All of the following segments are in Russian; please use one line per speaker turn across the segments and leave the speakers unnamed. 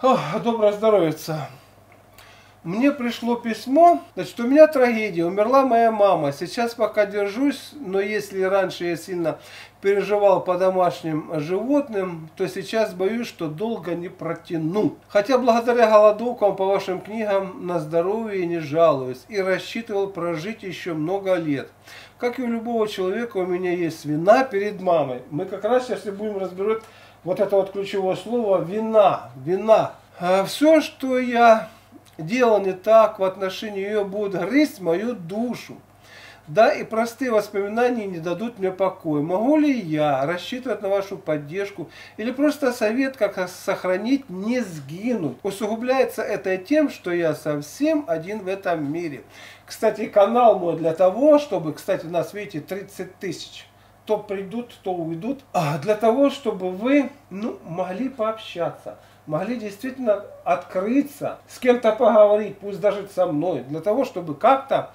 Доброе здоровье. Мне пришло письмо, значит, у меня трагедия, умерла моя мама. Сейчас пока держусь, но если раньше я сильно переживал по домашним животным, то сейчас боюсь, что долго не протяну. Хотя благодаря голодовкам по вашим книгам на здоровье не жалуюсь и рассчитывал прожить еще много лет. Как и у любого человека, у меня есть вина перед мамой. Мы как раз сейчас и будем разбирать вот это вот ключевое слово вина. Вина. Все, что я делал не так в отношении ее, будет грызть мою душу. Да, и простые воспоминания не дадут мне покоя. Могу ли я рассчитывать на вашу поддержку или просто совет, как сохранить, не сгинуть? Усугубляется это тем, что я совсем один в этом мире. Кстати, канал мой для того, чтобы, кстати, у нас, видите, 30 тысяч. То придут, то уйдут. Для того, чтобы вы могли пообщаться. Могли действительно открыться, с кем-то поговорить, пусть даже со мной, для того, чтобы как-то,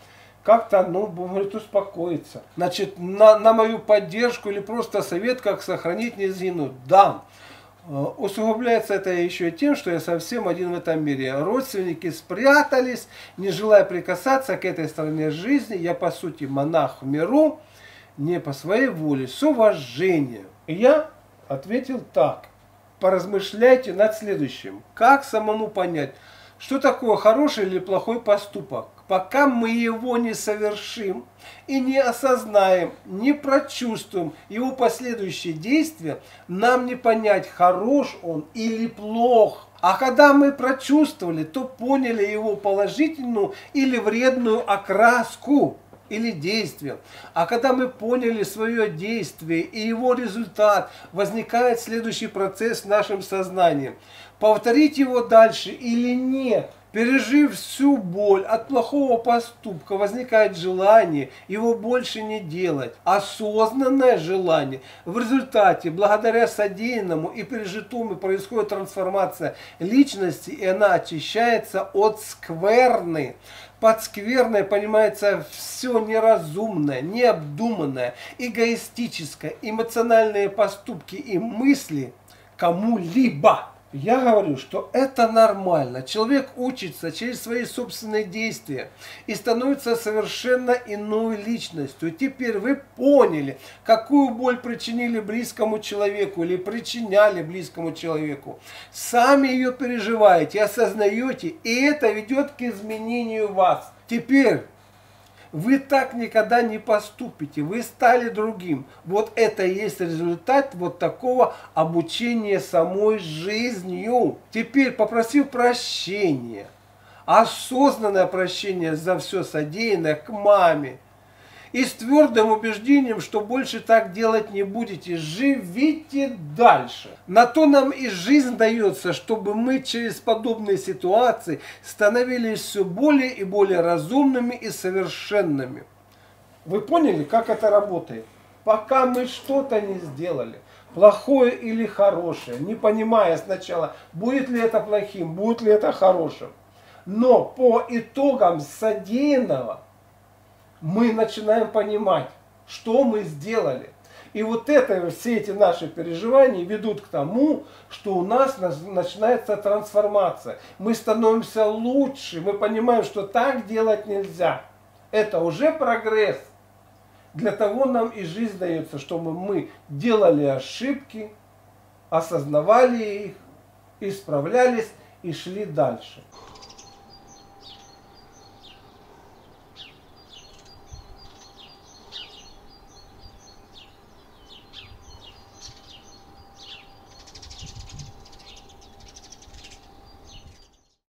говорит, успокоиться. Значит, на мою поддержку или просто совет, как сохранить, не сгинуть, дам. Усугубляется это еще тем, что я совсем один в этом мире. Родственники спрятались, не желая прикасаться к этой стороне жизни. Я, по сути, монах в миру, не по своей воле, с уважением. И я ответил так. Поразмышляйте над следующим. Как самому понять, что такое хороший или плохой поступок? Пока мы его не совершим и не осознаем, не прочувствуем его последующие действия, нам не понять, хорош он или плох. А когда мы прочувствовали, то поняли его положительную или вредную окраску или действие. А когда мы поняли свое действие и его результат, возникает следующий процесс в нашем сознании. Повторить его дальше или нет? Пережив всю боль от плохого поступка, возникает желание его больше не делать. Осознанное желание. В результате, благодаря содеянному и пережитому, происходит трансформация личности, и она очищается от скверны. Под скверной понимается все неразумное, необдуманное, эгоистическое, эмоциональные поступки и мысли кому-либо. Я говорю, что это нормально. Человек учится через свои собственные действия и становится совершенно иной личностью. Теперь вы поняли, какую боль причинили близкому человеку или причиняли близкому человеку. Сами ее переживаете, осознаете, и это ведет к изменению вас. Теперь вы так никогда не поступите, вы стали другим. Вот это и есть результат вот такого обучения самой жизнью. Теперь, попросив прощения, осознанное прощение за все содеянное к маме, и с твердым убеждением, что больше так делать не будете, живите дальше. На то нам и жизнь дается, чтобы мы через подобные ситуации становились все более и более разумными и совершенными. Вы поняли, как это работает? Пока мы что-то не сделали, плохое или хорошее, не понимая сначала, будет ли это плохим, будет ли это хорошим, но по итогам содеянного мы начинаем понимать, что мы сделали. И вот это, все эти наши переживания ведут к тому, что у нас начинается трансформация. Мы становимся лучше, мы понимаем, что так делать нельзя. Это уже прогресс. Для того нам и жизнь дается, чтобы мы делали ошибки, осознавали их, исправлялись и шли дальше.